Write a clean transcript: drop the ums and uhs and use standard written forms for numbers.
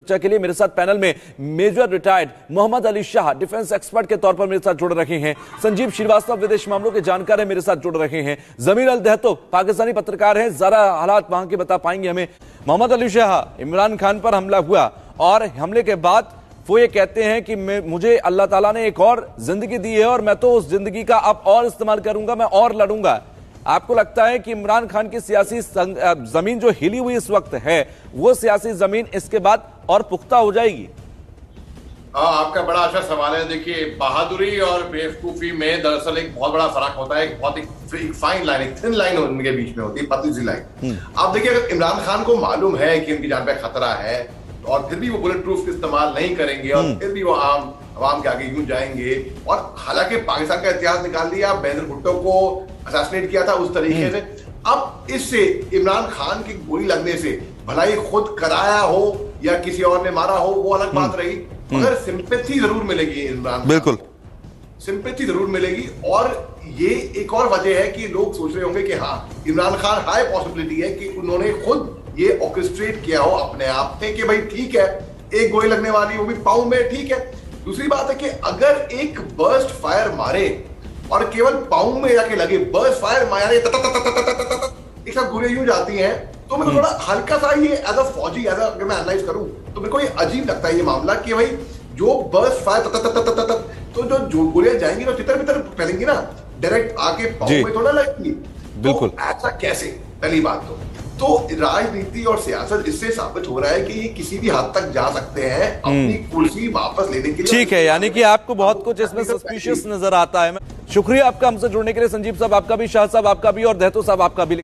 चर्चा के लिए मेरे साथ पैनल में major retired Mohammad Ali Shah defence expert के तौर पर मेरे साथ जुड़ रहे हैं। संजीव श्रीवास्तव विदेश मामलों के जानकार है, मेरे साथ जुड़ रहे हैं। जमीर अल दहतो पाकिस्तानी पत्रकार हैं, जरा हालात वहां के बता पाएंगे हमें। मोहम्मद अली शाह, इमरान खान पर हमला हुआ और हमले के बाद वो ये कहते हैं कि मुझे अल्लाह ताला ने एक और जिंदगी दी है और मैं तो उस जिंदगी का अब और इस्तेमाल करूंगा, मैं और लड़ूंगा। आपको लगता है कि इमरान खान की सियासी जमीन जो हिली हुई इस वक्त है, वो सियासी जमीन इसके बाद और पुख्ता हो जाएगी? हाँ, आपका बड़ा अच्छा सवाल है। देखिए, बहादुरी और बेवकूफी में दरअसल एक बहुत बड़ा फर्क होता है। एक फाइन लाइन, एक थिन लाइन उनके बीच में होती है, पतली सी लाइन। आप देखिए, अगर इमरान खान को मालूम है कि उनकी जान पे खतरा है और फिर भी वो बुलेट प्रूफ इस्तेमाल नहीं करेंगे और फिर भी वो आवाम के आगे यूं जाएंगे, और हालांकि पाकिस्तान का इतिहास निकाल लिया, बेनजीर भुट्टो को असैसिनेट किया था उस तरीके से। अब इससे इमरान खान की गोली लगने से भला ही खुद कराया हो या किसी और ने मारा हो, वो अलग बात रही, मगर सिंपैथी जरूर मिलेगी इमरान, बिल्कुल सिंपैथी जरूर मिलेगी। और ये एक और वजह है कि लोग सोच रहे होंगे कि हाँ, इमरान खान हाई पॉसिबिलिटी है कि उन्होंने खुद ये ऑर्केस्ट्रेट किया हो अपने आप में कि भाई ठीक है, एक गोली लगने वाली, वो भी पाँव में, ठीक है। दूसरी बात है कि अगर एक बर्स्ट फायर मारे और केवल पाँव में जाके लगे, बर्स्ट फायर मारे एक साथ गोलियां यूं जाती हैं, तो मेरे को थोड़ा हल्का सा ये एज अ फौजी, अगर मैं एनालाइज करूं तो मेरे को ये अजीब लगता है ये मामला कि भाई जो बर्स्ट फायर तो जो गोलियां जाएंगी तो तितर बितर फैलेंगी ना, डायरेक्ट आके पाँव में थोड़ा लगेंगी। बिल्कुल, तो ऐसा कैसे? पहली बात तो राजनीति और सियासत इससे साबित हो रहा है कि ये किसी भी हद तक जा सकते हैं अपनी कुर्सी वापस लेने के लिए। ठीक है, यानी कि आपको बहुत कुछ इसमें सस्पिशियस नजर आता है। शुक्रिया आपका हमसे जुड़ने के लिए संजीव साहब, आपका भी, शाह साहब आपका भी, और दहतो साहब आपका भी।